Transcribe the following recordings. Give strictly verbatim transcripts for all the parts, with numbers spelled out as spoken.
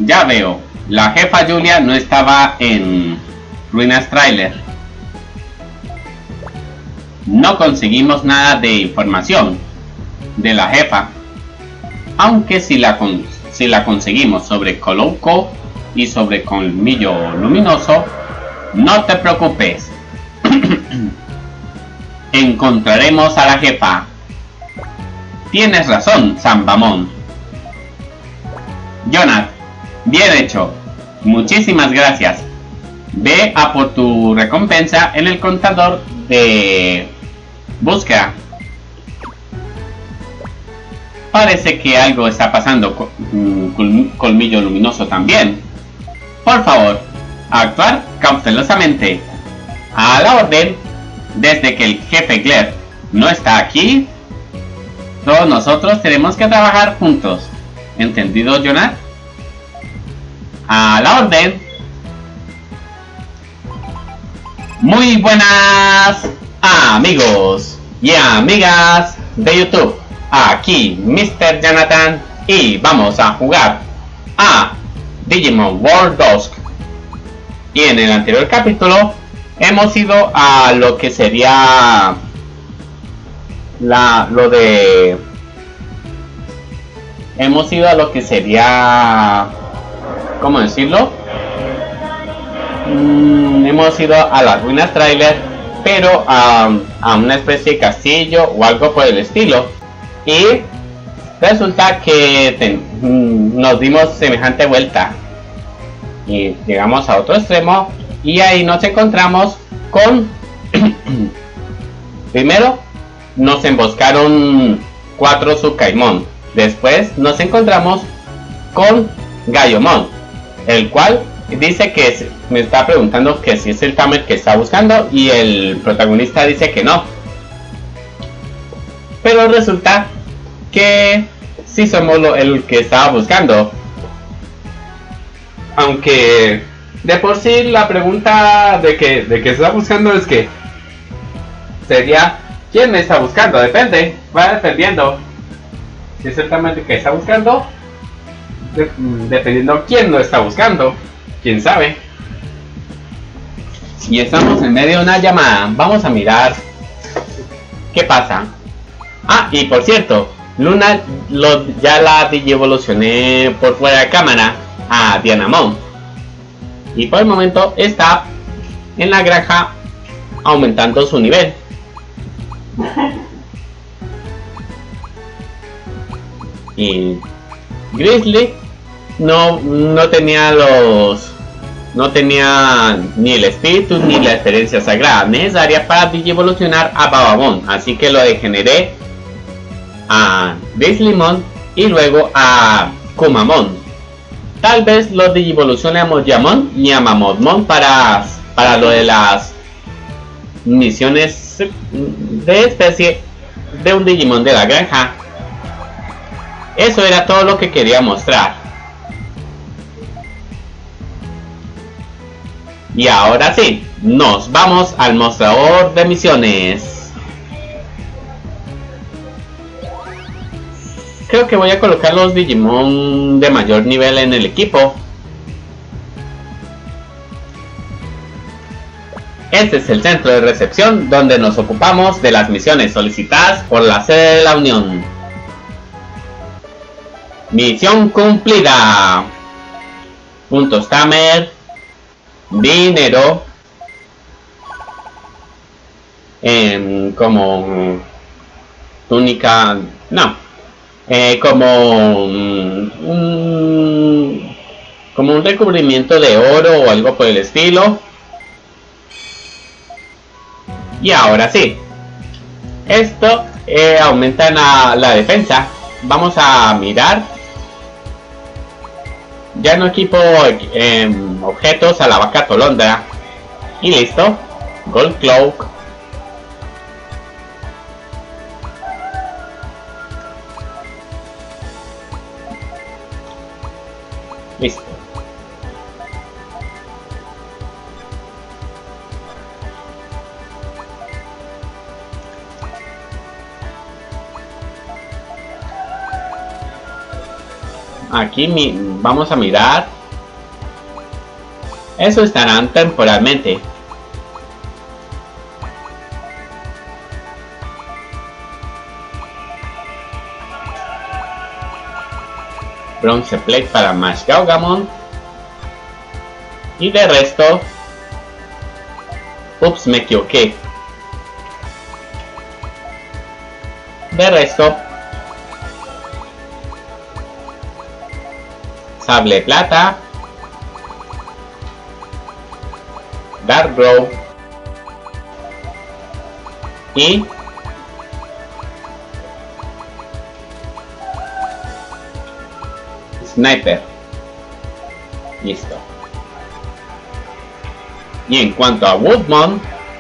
Ya veo, la jefa Julia no estaba en Ruinas Trailer. No conseguimos nada de información de la jefa, aunque si la, con, si la conseguimos sobre Coloco y sobre Colmillo Luminoso, no te preocupes. Encontraremos a la jefa. Tienes razón, Sambamon. Jonathan, bien hecho. Muchísimas gracias. Ve a por tu recompensa en el contador de búsqueda. Parece que algo está pasando con Colmillo Luminoso también. Por favor, actuar cautelosamente. A la orden. Desde que el jefe Gleb no está aquí, todos nosotros tenemos que trabajar juntos. ¿Entendido, Jonathan? A la orden. Muy buenas amigos y amigas de YouTube. Aquí mister Jonathan y vamos a jugar a Digimon World Dusk. Y en el anterior capítulo hemos ido a lo que sería la lo de hemos ido a lo que sería ¿cómo decirlo? Mm, hemos ido a las Ruinas Trailer, pero a, a una especie de castillo o algo por el estilo, y resulta que ten, mm, nos dimos semejante vuelta y llegamos a otro extremo. Y ahí nos encontramos con... Primero nos emboscaron cuatro Tsukaimon. Después nos encontramos con Gaiomon, el cual dice que es, me está preguntando que si es el Tamer que está buscando, y el protagonista dice que no. Pero resulta que sí somos lo, el que estaba buscando. Aunque... de por sí la pregunta de que, de que está buscando es que sería ¿quién me está buscando? Depende, va dependiendo. Si es exactamente que está buscando, de, dependiendo quién lo está buscando, quién sabe. Y estamos en medio de una llamada. Vamos a mirar qué pasa. Ah, y por cierto, Luna lo, ya la digievolucioné por fuera de cámara a Dianamon. Y por el momento está en la granja aumentando su nivel. Y Grizzly no, no tenía los... no tenía ni el espíritu ni la experiencia sagrada necesaria para digievolucionar a Babamon. Así que lo degeneré a Grizzlymon y luego a Kumamon. Tal vez lo digivolucione a Mojamon y a Mammothmon para, para lo de las misiones de especie de un Digimon de la granja. Eso era todo lo que quería mostrar. Y ahora sí, nos vamos al mostrador de misiones. Creo que voy a colocar los Digimon de mayor nivel en el equipo. Este es el centro de recepción donde nos ocupamos de las misiones solicitadas por la sede de la Unión. Misión cumplida. Puntos Tamer. Dinero. Eh, como túnica. No. Eh, como un, como un recubrimiento de oro o algo por el estilo. Y ahora sí, esto eh, aumenta la, la defensa. Vamos a mirar. Ya no equipo eh, objetos a la vaca tolondra. Y listo. Gold Cloak. Listo. aquí mi, vamos a mirar. Eso estarán temporalmente. Bronze Plate para Mash Gaugamon. Y de resto... Ups, me equivoqué. De resto... Sable Plata. Darkrow. Y... Sniper. Listo. Y en cuanto a Woodmon,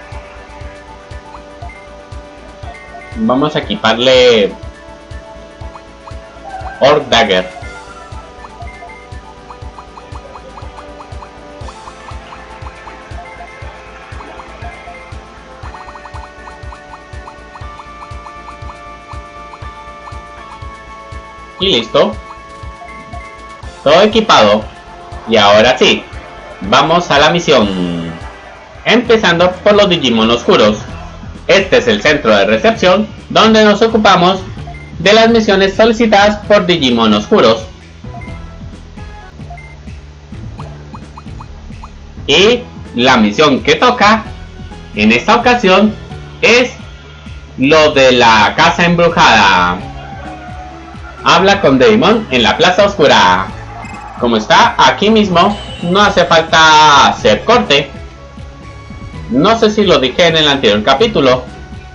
vamos a equiparle Orc Dagger. Y listo. Todo equipado. Y ahora sí, vamos a la misión. Empezando por los Digimon oscuros. Este es el centro de recepción donde nos ocupamos de las misiones solicitadas por Digimon oscuros. Y la misión que toca en esta ocasión es lo de la casa embrujada. Habla con Daemon en la plaza oscura. Como está aquí mismo, no hace falta hacer corte. No sé si lo dije en el anterior capítulo.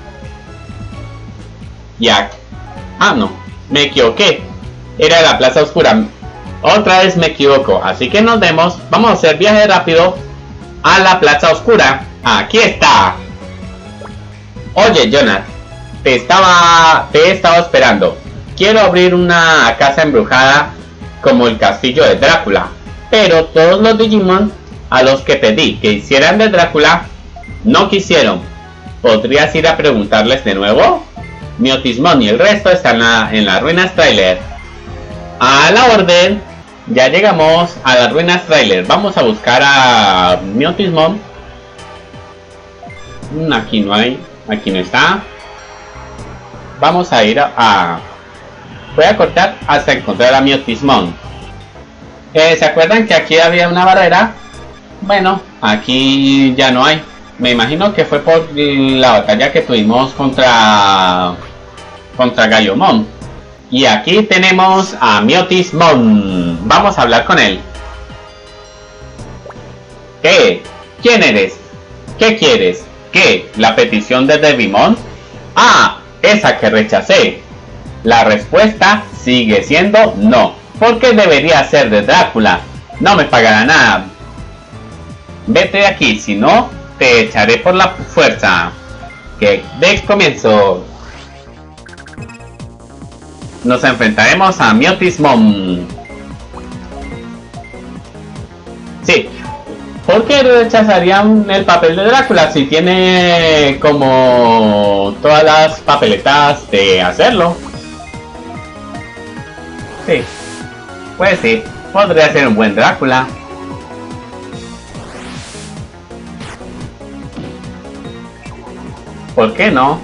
Ya. Ah, no. Me equivoqué. Era la plaza oscura. Otra vez me equivoco. Así que nos vemos. Vamos a hacer viaje rápido a la plaza oscura. Aquí está. Oye, Jonah. Te estaba... Te he estado esperando. Quiero abrir una casa embrujada como el castillo de Drácula, pero todos los Digimon a los que pedí que hicieran de Drácula no quisieron. ¿Podrías ir a preguntarles de nuevo? Miotismon y el resto están a, en las ruinas trailer. A la orden. Ya llegamos a las ruinas trailer. Vamos a buscar a Miotismon. Aquí no hay. Aquí no está. Vamos a ir a... a voy a cortar hasta encontrar a Miotismon. Eh, ¿Se acuerdan que aquí había una barrera? Bueno, aquí ya no hay. Me imagino que fue por la batalla que tuvimos contra contra Gaiomon. Y aquí tenemos a Miotismon. Vamos a hablar con él. ¿Qué? ¿Quién eres? ¿Qué quieres? ¿Qué? ¿La petición de Devimon? Ah, esa que rechacé. La respuesta sigue siendo no, porque debería ser de Drácula. No me pagará nada. Vete de aquí, si no, te echaré por la fuerza. Que de comienzo. Nos enfrentaremos a Miotismon. Sí. ¿Por qué rechazarían el papel de Drácula si tiene como todas las papeletas de hacerlo? Sí, pues sí, podría ser un buen Drácula. ¿Por qué no?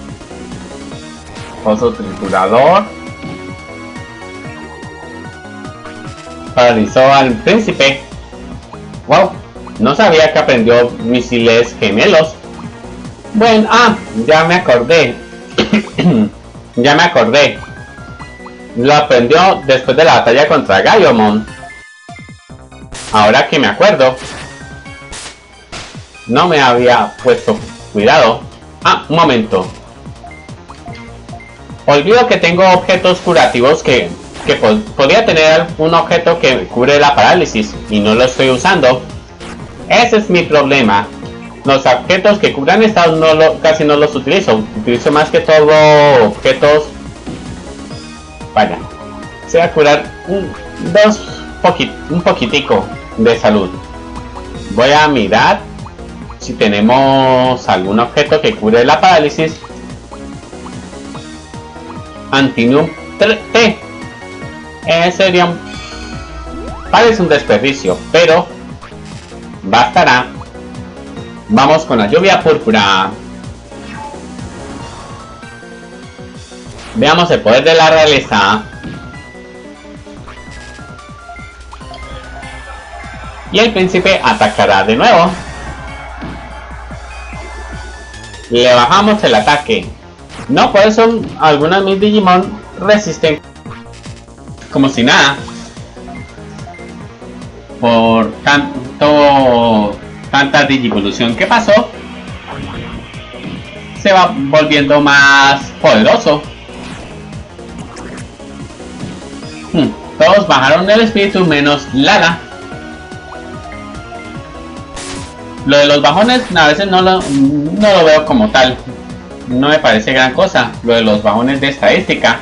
Oso triturador. Paralizó al príncipe. Wow, no sabía que aprendió misiles gemelos. Bueno, ah, ya me acordé. Ya me acordé. Lo aprendió después de la batalla contra Gaiomon. Ahora que me acuerdo. No me había puesto cuidado. Ah, un momento. Olvido que tengo objetos curativos que, que po podría tener un objeto que cubre la parálisis y no lo estoy usando. Ese es mi problema. Los objetos que cubran estados no lo, casi no los utilizo. Utilizo más que todo objetos... Vaya, se va a curar un, dos poqui, un poquitico de salud. Voy a mirar si tenemos algún objeto que cure la parálisis. Antinum T. Eh, sería un Parece un desperdicio, pero bastará. Vamos con la lluvia púrpura. Veamos el poder de la realeza. Y el príncipe atacará de nuevo. Le bajamos el ataque. No, por eso algunos de mis Digimon resisten como si nada. Por tanto tanta Digivolución que pasó, se va volviendo más poderoso. Hmm, todos bajaron el espíritu menos Lala. Lo de los bajones a veces no lo, no lo veo como tal. No me parece gran cosa. Lo de los bajones de estadística.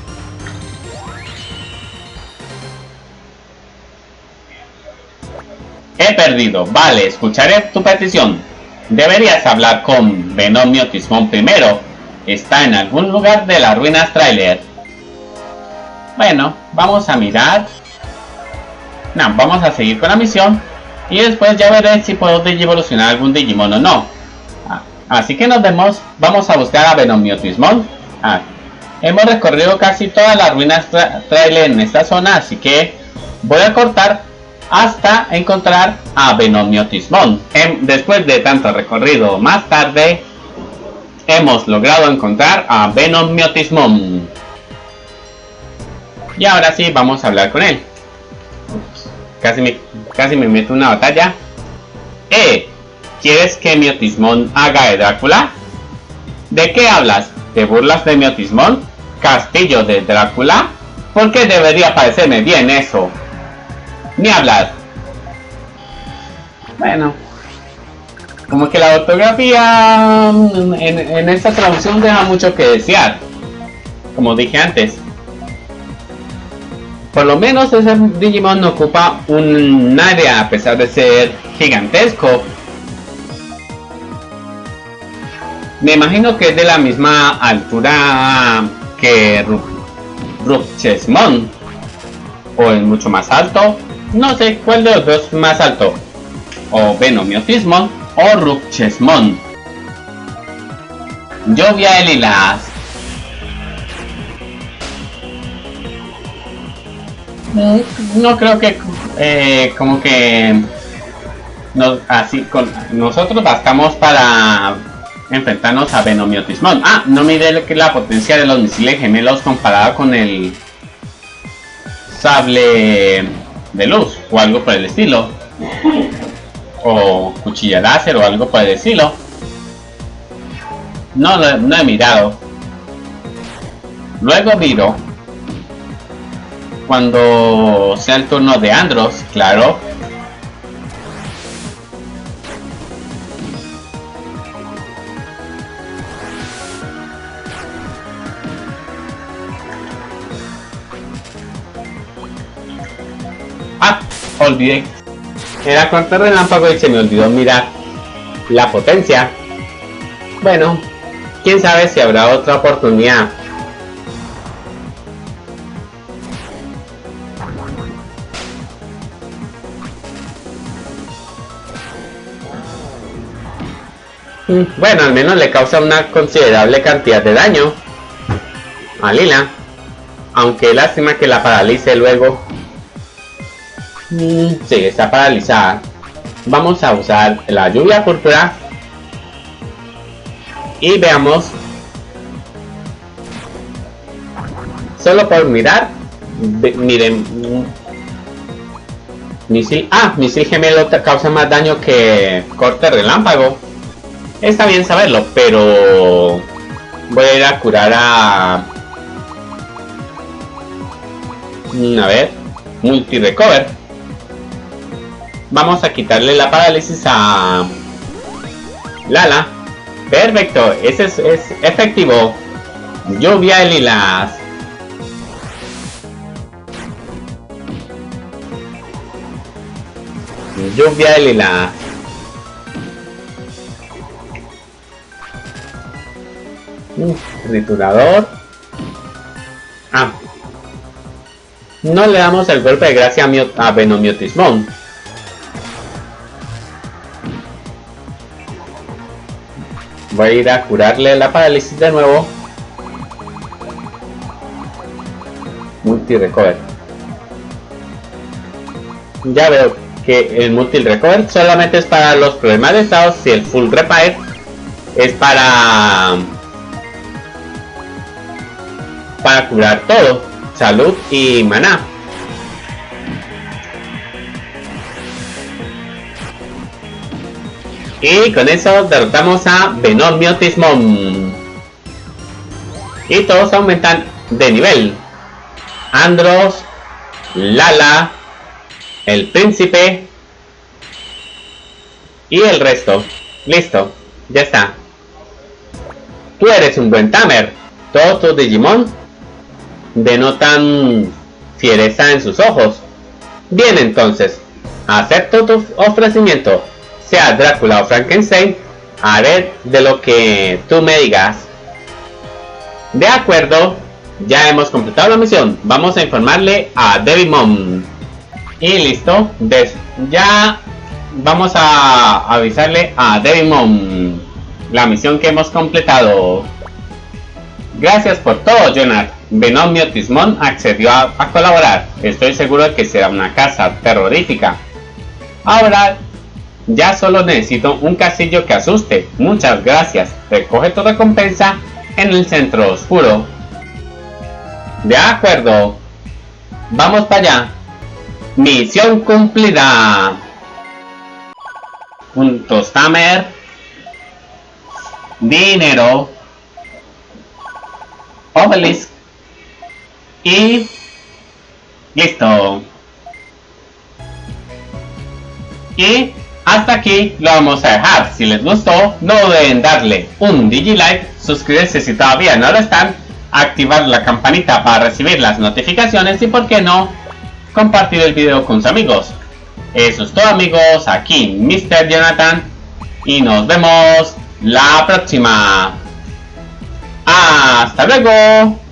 He perdido. Vale, escucharé tu petición. Deberías hablar con Venomio Tismón primero. Está en algún lugar de las ruinas Trailer. Bueno, vamos a mirar. No, vamos a seguir con la misión. Y después ya veré si puedo Digivolucionar algún Digimon o no. Ah, así que nos vemos. Vamos a buscar a Venomio Tismón. Ah, hemos recorrido casi todas las ruinas tra Trailer en esta zona. Así que voy a cortar hasta encontrar a Venomio Tismón. Después de tanto recorrido más tarde, hemos logrado encontrar a Venomio Tismón. Y ahora sí, vamos a hablar con él. Ups, casi, me, casi me meto en una batalla. Eh, ¿quieres que Miotismón haga de Drácula? ¿De qué hablas? ¿Te burlas de Miotismón? ¿Castillo de Drácula? ¿Por qué debería parecerme bien eso? Ni hablar. Bueno, como que la ortografía en, en esta traducción deja mucho que desear. Como dije antes, por lo menos ese Digimon no ocupa un área a pesar de ser gigantesco. Me imagino que es de la misma altura que Rukchesmon, o es mucho más alto. No sé cuál de los dos es más alto, o Venomio Tismón o Rukchesmon. Lluvia de lilas. No creo que eh, como que nos, así con nosotros bastamos para enfrentarnos a Venomio Tismón. Ah, no miré la potencia de los misiles gemelos comparada con el sable de luz o algo por el estilo, o cuchilla láser o algo por el estilo. No, no, no he mirado. Luego miro cuando sea el turno de Andros, claro. Ah, olvidé. Era corte relámpago y se me olvidó mirar la potencia. Bueno, quién sabe si habrá otra oportunidad. Bueno, al menos le causa una considerable cantidad de daño a Lila. Aunque lástima que la paralice luego. Mm, sí, está paralizada. Vamos a usar la lluvia púrpura. Y veamos. Solo por mirar. Miren. Misil. Ah, misil gemelo causa más daño que corte relámpago. Está bien saberlo, pero voy a ir a curar a... A ver, multi recover. Vamos a quitarle la parálisis a Lala. Perfecto, ese es, es efectivo. Lluvia de lilas. Lluvia de lilas. Uh, triturador. Ah. no le damos el golpe de gracia a, Mio a Venomiotismon. Voy a ir a curarle la parálisis de nuevo. Multi recover. Ya veo que el multi recover solamente es para los problemas de estado. Si el full repair es para para curar todo, salud y maná. Y con eso derrotamos a Venomiotismon. Y todos aumentan de nivel. Andros, Lala, el príncipe y el resto. Listo, ya está. Tú eres un buen tamer. Todos tus Digimon denotan fiereza en sus ojos. Bien, entonces, acepto tu ofrecimiento. Sea Drácula o Frankenstein, haré de lo que tú me digas. De acuerdo, ya hemos completado la misión. Vamos a informarle a Devimon. Y listo, Des ya vamos a avisarle a Devimon la misión que hemos completado. Gracias por todo, Jonathan. Venomiotismon accedió a, a colaborar. Estoy seguro de que será una casa terrorífica. Ahora ya solo necesito un castillo que asuste. Muchas gracias. Recoge tu recompensa en el centro oscuro. De acuerdo. Vamos para allá. Misión cumplida. Puntos tamer. Dinero. Obelisk. Y listo. Y hasta aquí lo vamos a dejar. Si les gustó, no deben darle un Digilike, suscribirse si todavía no lo están, activar la campanita para recibir las notificaciones y, por qué no, compartir el video con sus amigos. Eso es todo, amigos. Aquí mister Jonathan y nos vemos la próxima. Hasta luego.